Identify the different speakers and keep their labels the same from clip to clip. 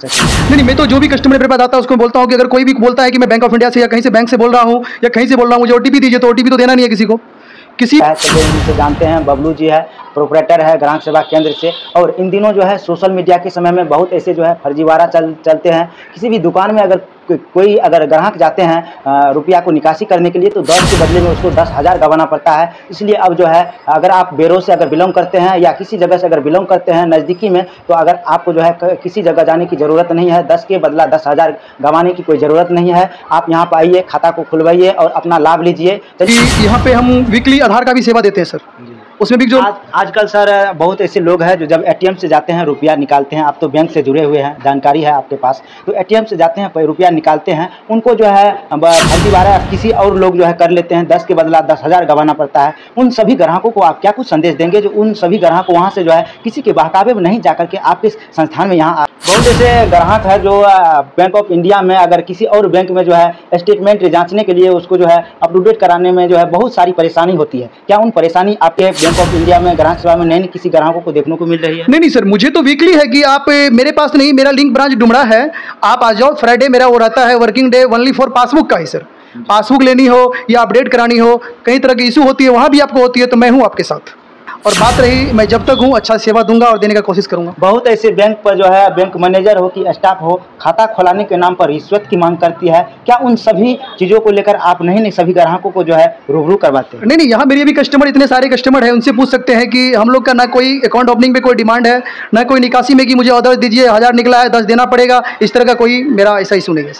Speaker 1: सके। नहीं, मैं तो जो भी कस्टमर मेरे पास आता है उसको बोलता हूँ कि अगर कोई भी बोलता है कि मैं बैंक ऑफ इंडिया से या कहीं से बैंक से बोल रहा हूँ या कहीं से बोल रहा हूँ, मुझे ओटीपी दीजिए, तो ओटीपी तो देना नहीं है किसी को। किसी
Speaker 2: इनसे जानते हैं, बबलू जी है, प्रोपराइटर है ग्राहक सेवा केंद्र से। और इन दिनों जो है सोशल मीडिया के समय में बहुत ऐसे जो है फर्जीवाड़ा चलते हैं। किसी भी दुकान में अगर कोई ग्राहक जाते हैं रुपया को निकासी करने के लिए, तो 10 के बदले में उसको 10,000 गंवाना पड़ता है। इसलिए अब जो है अगर आप बेरो से अगर बिलोंग करते हैं या किसी जगह से अगर बिलोंग करते हैं नज़दीकी में, तो अगर आपको जो है किसी जगह जाने की ज़रूरत नहीं है। 10 के बदला 10,000 गंवाने की कोई ज़रूरत नहीं है। आप यहाँ पर आइए, खाता को खुलवाइए और अपना लाभ लीजिए।
Speaker 1: यहाँ पे हम वीकली आधार का भी सेवा देते हैं सर। उसमें भी जो
Speaker 2: आजकल सर बहुत ऐसे लोग हैं जो जब एटीएम से जाते हैं रुपया निकालते हैं। आप तो बैंक से जुड़े हुए हैं, जानकारी है आपके पास। तो एटीएम से जाते हैं रुपया निकालते हैं, उनको जो है फर्जीवाड़ा किसी और लोग जो है कर लेते हैं। 10 के बदला 10,000 गंवाना पड़ता है। उन सभी ग्राहकों को आप क्या कुछ संदेश देंगे जो उन सभी ग्राहकों वहाँ से जो है किसी के बहकावे में नहीं जाकर के आपके संस्थान में यहाँ बहुत ऐसे ग्राहक है जो बैंक ऑफ इंडिया में अगर किसी और बैंक में जो है स्टेटमेंट जांचने के लिए उसको जो है अपटूडेट कराने में जो है बहुत सारी परेशानी होती है। क्या उन परेशानी आपके बैंक ऑफ इंडिया में ग्राहक सेवा में नहीं किसी ग्राहकों को देखने को मिल रही है?
Speaker 1: नहीं सर, मुझे तो वीकली है कि आप मेरे पास नहीं, मेरा लिंक ब्रांच डुमरा है, आप आ जाओ। फ्राइडे मेरा वो रहता है working day only for passbook का ही सर। पासबुक लेनी हो या अपडेट करानी हो, कई तरह की इशू होती है, वहाँ भी आपको होती है, तो मैं हूँ आपके साथ। और बात रही, मैं जब तक हूँ अच्छा सेवा दूंगा और देने का कोशिश करूंगा।
Speaker 2: बहुत ऐसे बैंक पर जो है बैंक मैनेजर हो कि स्टाफ हो, खाता खोलाने के नाम पर रिश्वत की मांग करती है। क्या उन सभी चीज़ों को लेकर आप नहीं सभी ग्राहकों को जो है रूबरू करवाते हैं?
Speaker 1: नहीं, यहाँ मेरे भी कस्टमर इतने सारे कस्टमर हैं, उनसे पूछ सकते हैं कि हम लोग का ना कोई अकाउंट ओपनिंग पे कोई डिमांड है, ना कोई निकासी में कि मुझे ऑर्डर दीजिए 1000 निकला है 10 देना पड़ेगा, इस तरह का कोई मेरा ऐसा इशू नहीं है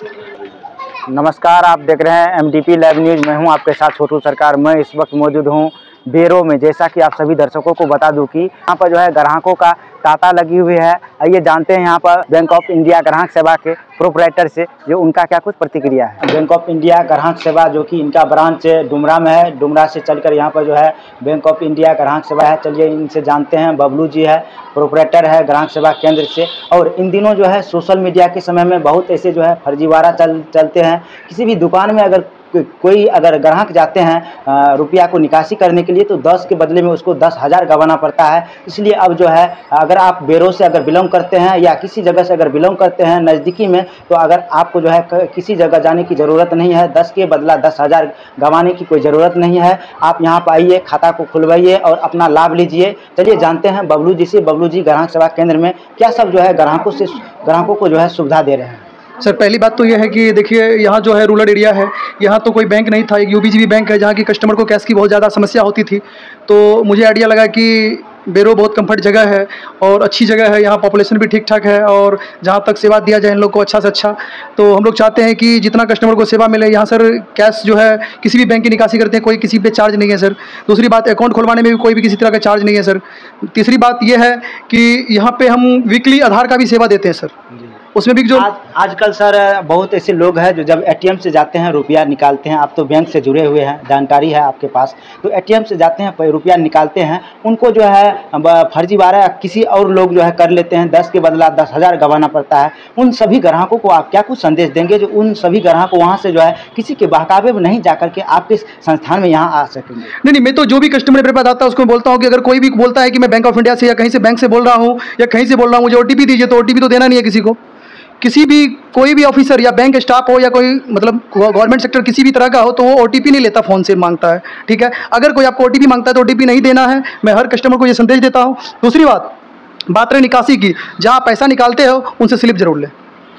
Speaker 1: सर।
Speaker 2: नमस्कार, आप देख रहे हैं MDP लाइव न्यूज़। मैं हूं आपके साथ छोटू सरकार। मैं इस वक्त मौजूद हूं बेरो में। जैसा कि आप सभी दर्शकों को बता दूं कि यहाँ पर जो है ग्राहकों का तांता लगी हुई है। आइए जानते हैं यहाँ पर बैंक ऑफ इंडिया ग्राहक सेवा के प्रोपराइटर से जो उनका क्या कुछ प्रतिक्रिया है। बैंक ऑफ इंडिया ग्राहक सेवा जो कि इनका ब्रांच डुमरा में है, डुमरा से चलकर यहाँ पर जो है बैंक ऑफ इंडिया ग्राहक सेवा है। चलिए इनसे जानते हैं। बबलू जी है, प्रोपराइटर है ग्राहक सेवा केंद्र से। और इन दिनों जो है सोशल मीडिया के समय में बहुत ऐसे जो है फर्जीवाड़ा चलते हैं। किसी भी दुकान में अगर कोई ग्राहक जाते हैं रुपया को निकासी करने के लिए, तो 10 के बदले में उसको 10,000 गंवाना पड़ता है। इसलिए अब जो है अगर आप बेरो से अगर बिलोंग करते हैं या किसी जगह से अगर बिलोंग करते हैं नज़दीकी में, तो अगर आपको जो है किसी जगह जाने की ज़रूरत नहीं है। 10 के बदला 10,000 गंवाने की कोई ज़रूरत नहीं है। आप यहाँ पर आइए, खाता को खुलवाइए और अपना लाभ लीजिए। चलिए जानते हैं बबलू जी से। बबलू जी ग्राहक सेवा केंद्र में क्या सब जो है ग्राहकों को जो है सुविधा दे रहे हैं?
Speaker 1: सर पहली बात तो ये है कि देखिए यहाँ जो है रूरल एरिया है, यहाँ तो कोई बैंक नहीं था। एक UBGB बैंक है जहाँ की कस्टमर को कैश की बहुत ज़्यादा समस्या होती थी। तो मुझे आइडिया लगा कि बेरो बहुत कंफर्ट जगह है और अच्छी जगह है, यहाँ पॉपुलेशन भी ठीक ठाक है और जहाँ तक सेवा दिया जाए इन लोग को अच्छा से अच्छा, तो हम लोग चाहते हैं कि जितना कस्टमर को सेवा मिले। यहाँ सर कैश जो है किसी भी बैंक की निकासी करते हैं, कोई किसी पे चार्ज नहीं है सर। दूसरी बात, अकाउंट खुलवाने में भी कोई भी किसी तरह का चार्ज नहीं है सर। तीसरी बात यह है कि यहाँ पे हम वीकली आधार का भी सेवा देते हैं सर। उसमें भी जो
Speaker 2: आजकल सर बहुत ऐसे लोग हैं जो जब एटीएम से जाते हैं रुपया निकालते हैं। आप तो बैंक से जुड़े हुए हैं, जानकारी है आपके पास। तो एटीएम से जाते हैं रुपया निकालते हैं, उनको जो है फर्जीवाड़ा किसी और लोग जो है कर लेते हैं। 10 के बदला 10,000 गंवाना पड़ता है। उन सभी ग्राहकों को आप क्या कुछ संदेश देंगे जो उन सभी ग्राहकों वहाँ से जो है किसी के बहकावे में नहीं जाकर के आपके संस्थान में यहाँ आ सकेंगे?
Speaker 1: नहीं, मैं तो जो भी कस्टमर मेरे पास आता है उसको बोलता हूँ कि अगर कोई भी बोलता है कि मैं बैंक ऑफ इंडिया से या कहीं से बैंक से बोल रहा हूँ या कहीं से बोल रहा हूँ, मुझे ओटीपी दीजिए, तो ओटीपी तो देना नहीं है किसी को। किसी भी कोई भी ऑफिसर या बैंक स्टाफ हो या कोई मतलब गवर्नमेंट सेक्टर किसी भी तरह का हो, तो वो ओटीपी नहीं लेता, फ़ोन से मांगता है। ठीक है, अगर कोई आपको ओटीपी मांगता है तो ओटीपी नहीं देना है। मैं हर कस्टमर को ये संदेश देता हूँ। दूसरी बात रही निकासी की, जहाँ पैसा निकालते हो उनसे स्लिप जरूर लें।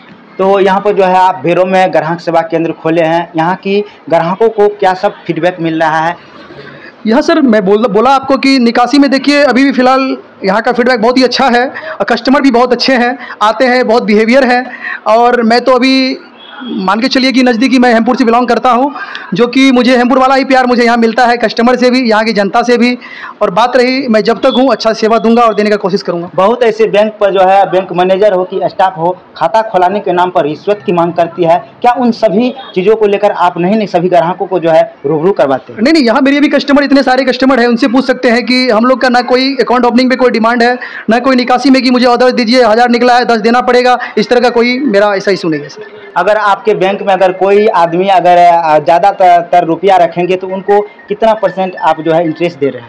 Speaker 2: तो यहाँ पर जो है आप बेरो में ग्राहक सेवा केंद्र खोले हैं, यहाँ की ग्राहकों को क्या सब फीडबैक मिल रहा है?
Speaker 1: यहाँ सर मैं बोला आपको कि निकासी में देखिए अभी भी फ़िलहाल यहाँ का फीडबैक बहुत ही अच्छा है और कस्टमर भी बहुत अच्छे हैं, आते हैं, बहुत बिहेवियर है। और मैं तो अभी मान के चलिए कि नज़दीकी मैं हेमपुर से बिलोंग करता हूँ, जो कि मुझे हेमपुर वाला ही प्यार मुझे यहाँ मिलता है, कस्टमर से भी, यहाँ की जनता से भी। और बात रही, मैं जब तक हूँ अच्छा सेवा दूंगा और देने का कोशिश करूँगा।
Speaker 2: बहुत ऐसे बैंक पर जो है बैंक मैनेजर हो कि स्टाफ हो, खाता खोलाने के नाम पर रिश्वत की मांग करती है। क्या उन सभी चीज़ों को लेकर आप नहीं सभी ग्राहकों को जो है रूबरू करवाते हैं?
Speaker 1: नहीं, यहाँ मेरे भी कस्टमर इतने सारे कस्टमर हैं, उनसे पूछ सकते हैं कि हम लोग का ना कोई अकाउंट ओपनिंग पे कोई डिमांड है, ना कोई निकासी में कि मुझे ऑर्डर दीजिए 1000 निकला है 10 देना पड़ेगा, इस तरह का कोई मेरा ऐसा इशू नहीं है सर।
Speaker 2: अगर आपके बैंक में अगर कोई आदमी अगर ज़्यादातर रुपया रखेंगे तो उनको कितना % आप जो है इंटरेस्ट दे रहे हैं?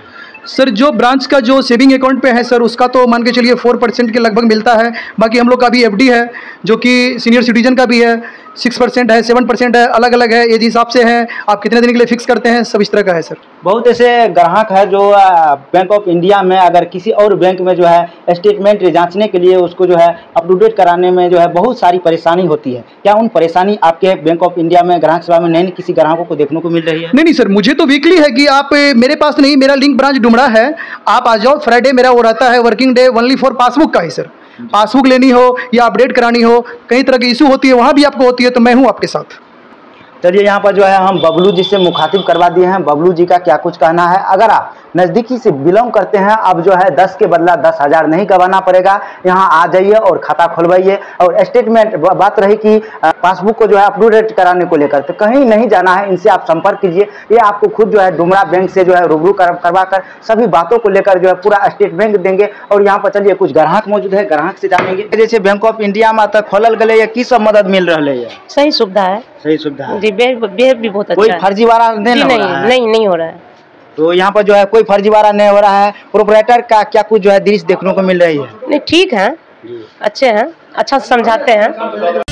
Speaker 1: सर जो ब्रांच का जो सेविंग अकाउंट पे है सर, उसका तो मान के चलिए 4% के लगभग मिलता है। बाकी हम लोग का भी एफडी है जो कि सीनियर सिटीजन का भी है, 6% है, 7% है, अलग अलग है, एज हिसाब से है। आप कितने दिन के लिए फिक्स करते हैं, सब इस तरह का है सर।
Speaker 2: बहुत ऐसे ग्राहक है जो बैंक ऑफ इंडिया में अगर किसी और बैंक में जो है स्टेटमेंट जांचने के लिए उसको जो है अप टू डेट कराने में जो है बहुत सारी परेशानी होती है। क्या उन परेशानी आपके बैंक ऑफ इंडिया में ग्राहक सेवा में नहीं किसी ग्राहकों को देखने को मिल रही है?
Speaker 1: नहीं सर, मुझे तो वीकली है कि आप मेरे पास नहीं, मेरा लिंक ब्रांच डुमरा है, आप आ जाओ। फ्राइडे मेरा वो रहता है working day only for passbook का ही सर। पासबुक लेनी हो या अपडेट करानी हो, कई तरह की इशू होती है, वहाँ भी आपको होती है, तो मैं हूँ आपके साथ।
Speaker 2: चलिए यहाँ पर जो है हम बबलू जी से मुखातिब करवा दिए हैं। बबलू जी का क्या कुछ कहना है। अगर आप नज़दीकी से बिलोंग करते हैं, अब जो है 10 के बदला 10,000 नहीं गंवाना पड़ेगा। यहाँ आ जाइए और खाता खुलवाइए। और स्टेटमेंट बात रही कि पासबुक को जो है अपडेट कराने को लेकर, तो कहीं नहीं जाना है, इनसे आप संपर्क कीजिए। ये आपको खुद जो है डुमरा बैंक से जो है रूबरू करवा कर सभी बातों को लेकर जो है पूरा स्टेटमेंट देंगे। और यहाँ पर चलिए कुछ ग्राहक मौजूद है, ग्राहक से जानेंगे। जैसे बैंक ऑफ इंडिया में तक खोलल गए या की सब मदद मिल रही है?
Speaker 3: सही सुविधा है।
Speaker 2: सही सुविधा है।
Speaker 3: जी, बिहेव भी बहुत अच्छा
Speaker 2: कोई
Speaker 3: है।
Speaker 2: फर्जीवाड़ा नहीं हो रहा है?
Speaker 3: नहीं हो रहा है।
Speaker 2: तो यहाँ पर जो है कोई फर्जीवाड़ा नहीं हो रहा है। प्रोपराइटर का क्या कुछ जो है दृश्य देखने को मिल रही है?
Speaker 3: नहीं, ठीक है, अच्छे हैं, अच्छा समझाते हैं।